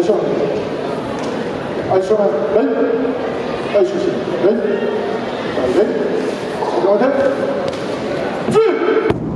正面。はい、正面。レイ。はい、終始。レイ。はい、レイ。ここまで。10。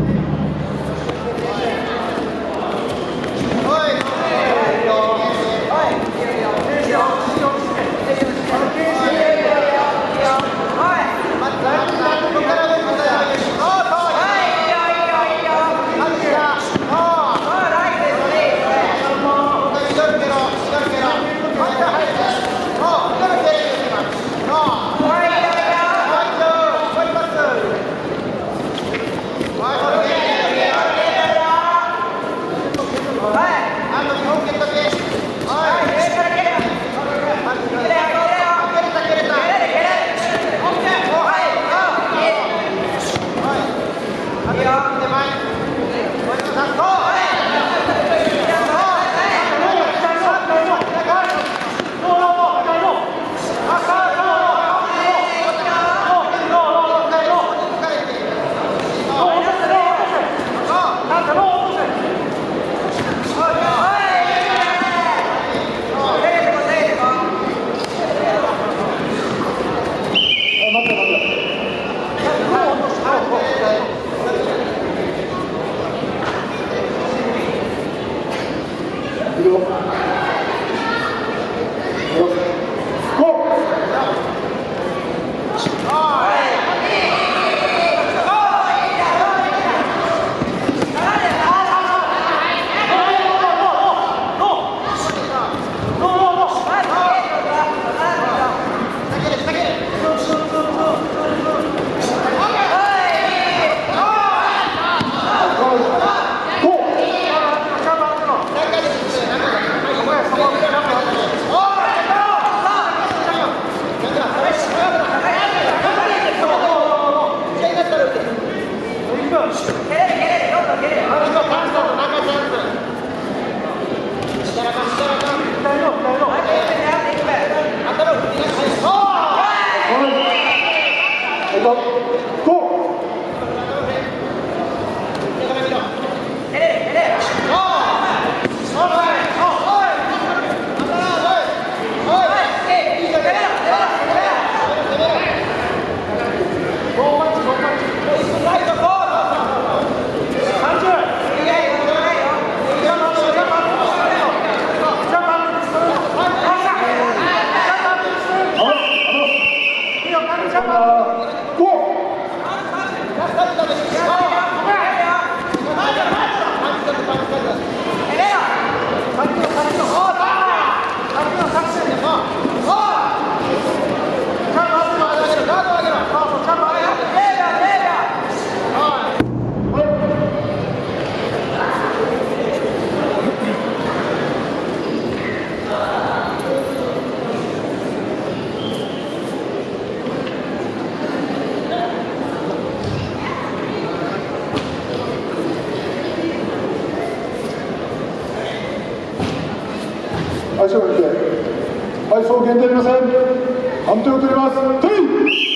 はい、勝負して。はい、そう限定ありません。判定を取ります。テイ。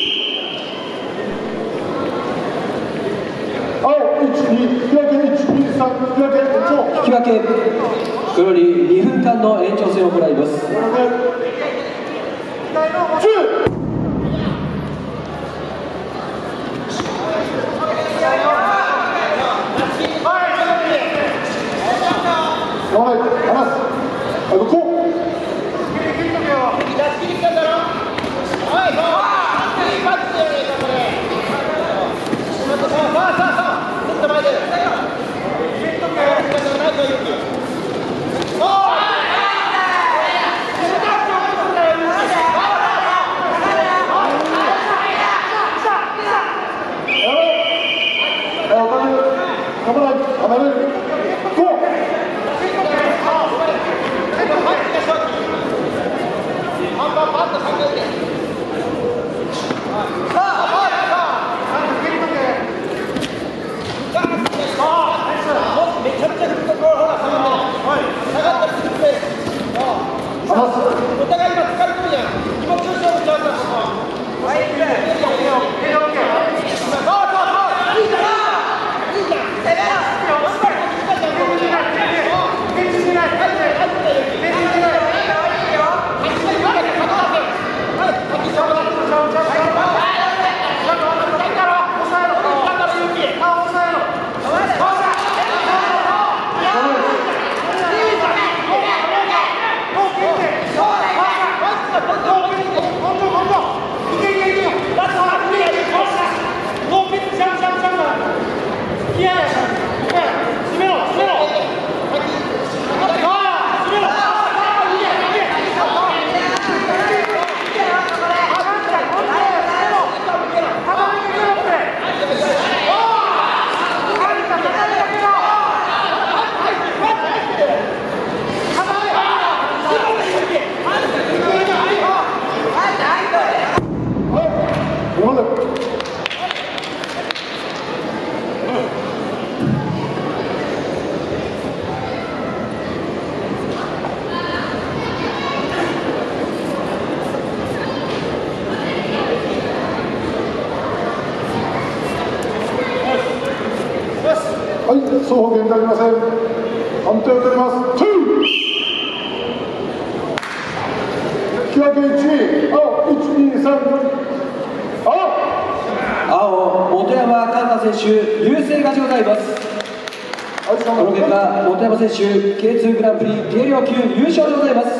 青、1、2、引き分け、1、2、3、引き分け、延長。 引き分け。これより2分間の延長戦を行います。 10。 いいじゃんはい、双方現在ありません。判定を取ります。引き分け1、青、1、2、3、 青、本山環奈選手、優勢勝ちでございます。この結果、本山選手、K2 グランプリ軽量級優勝でございます。